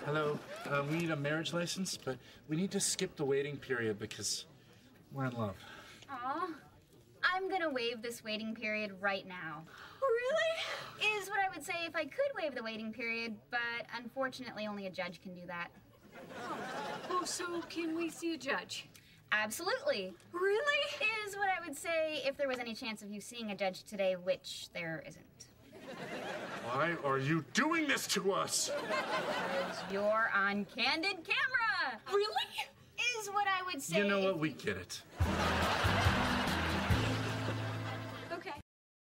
Hello. We need a marriage license, but we need to skip the waiting period because we're in love. Aw. I'm gonna waive this waiting period right now. Really? Is what I would say if I could waive the waiting period, but unfortunately only a judge can do that. Oh, so can we see a judge? Absolutely. Really? Is what I would say if there was any chance of you seeing a judge today, which there isn't. Why are you doing this to us? Because you're on candid camera. Really? Is what I would say. You know what? We get it.